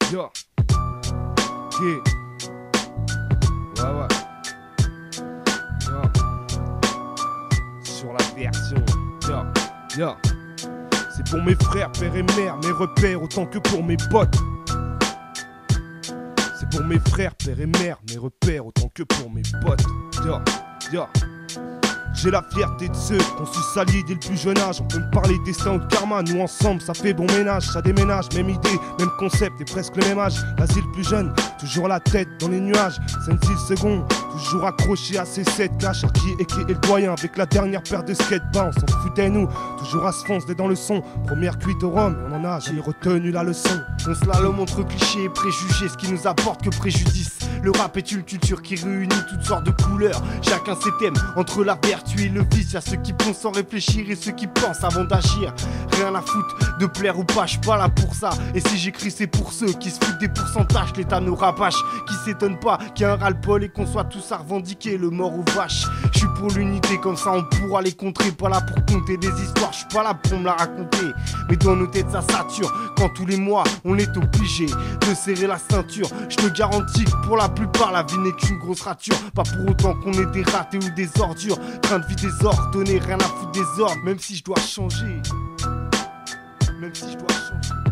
Yo. Yeah. Ouais, ouais. Yo. Sur la version. Yo. Yo. C'est pour mes frères, père et mère, mes repères autant que pour mes potes. C'est pour mes frères, père et mère, mes repères autant que pour mes potes. Yo. Yo. J'ai la fierté de ceux qu'on su s'allier dès le plus jeune âge. On peut me parler destin ou de karma, nous ensemble ça fait bon ménage. Ça déménage, même idée, même concept et presque le même âge. L'asile plus jeune, toujours la tête dans les nuages. Sensi le second, toujours accroché à ses 7 caches. Qui est le doyen avec la dernière paire de skate. On s'en foutait nous, toujours à se foncer dans le son. Première cuite au rhum, on en a jamais retenu la leçon. On slalom entre clichés et préjugés, ce qui nous apporte que préjudice. Le rap est une culture qui réunit toutes sortes de couleurs. Chacun ses thèmes, entre la vertu et le vice. Y'a ceux qui pensent sans réfléchir et ceux qui pensent avant d'agir. Rien à foutre de plaire ou pas, j'suis pas là pour ça. Et si j'écris c'est pour ceux qui se foutent des pourcentages. L'état nous rabâche, qui s'étonne pas qu'il y a un ras-le-bol et qu'on soit tous à revendiquer le mort aux vaches. J'suis pour l'unité, comme ça on pourra les contrer. Pas là pour compter des histoires, j'suis pas là pour me la raconter. Mais dans nos têtes ça sature, quand tous les mois on est obligé de serrer la ceinture. J'te garantis que pour la plupart la vie n'est qu'une grosse rature. Pas pour autant qu'on est des ratés ou des ordures. Train de vie désordonné, rien à foutre des ordres. Même si je dois changer. Même si je dois changer.